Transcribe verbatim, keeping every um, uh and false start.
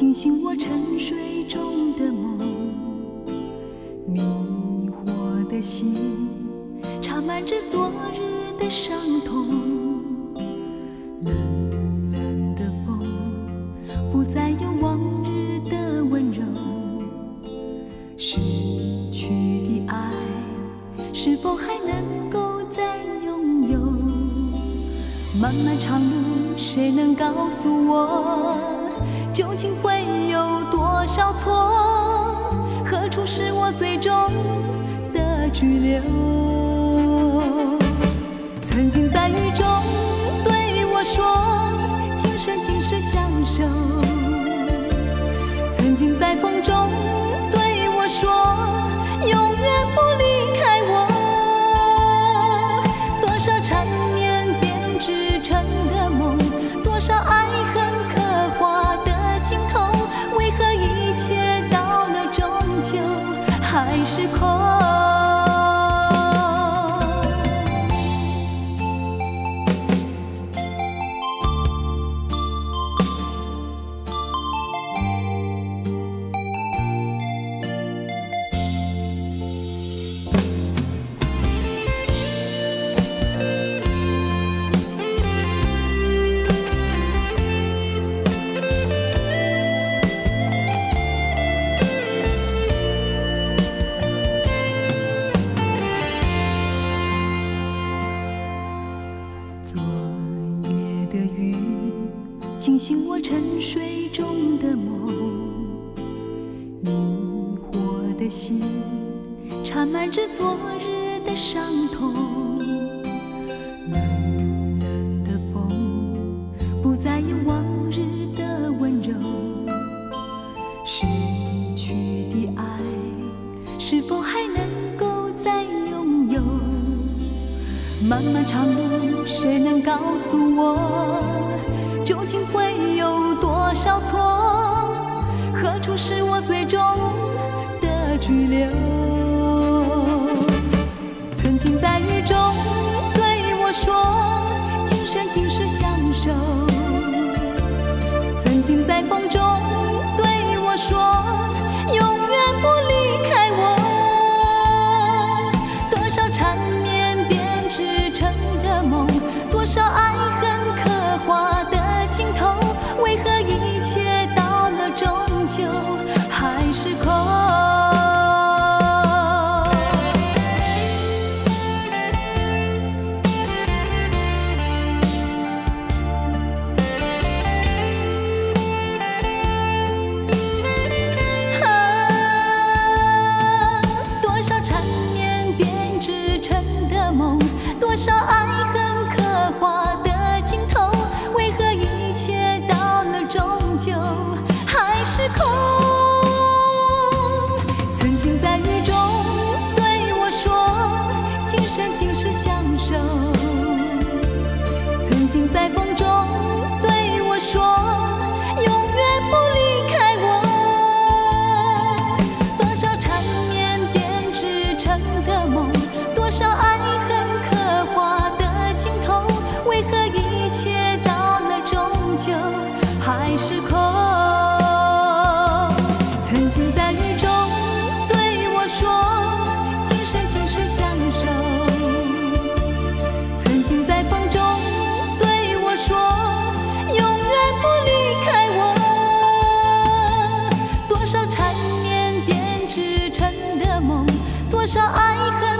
惊醒我沉睡中的梦，迷惑的心插满着昨日的伤痛。冷冷的风，不再有往日的温柔。失去的爱，是否还能够再拥有？漫漫长路，谁能告诉我，究竟会有多少错？何处是我最终的居留？曾经在雨中对我说，今生今世相守。曾经在风中对我说，永远不离开我。多少缠绵编织成的梦，多少爱恨刻画的镜头，为何一切到了终究还是空？惊醒我沉睡中的梦，迷惑的心缠满着昨日的伤痛。冷冷的风，不再有往日的温柔。失去的爱，是否还能够再拥有？漫漫长路，谁能告诉我，究竟会有多少错？何处是我最终的居留？曾经在雨中对我说，今生今世相守。曾经在风中对我说，永远不离开我。多少缠绵编织成的梦，多少爱恨刻画的镜头，为何一切到了终究还是空？啊，多少缠绵编织成的梦，多少爱恨刻画的镜头，为何一切到了终究还是空？曾经在雨中对我说，今生今世相守。曾经在风中对我说，永远不离开我。多少缠绵编织成的梦，多少爱恨刻画的镜头，为何一切到了终究还是空？曾经在雨中对我说，今生今世相守。曾经在风中对我说，永远不离开我。多少缠绵编织成的梦，多少爱恨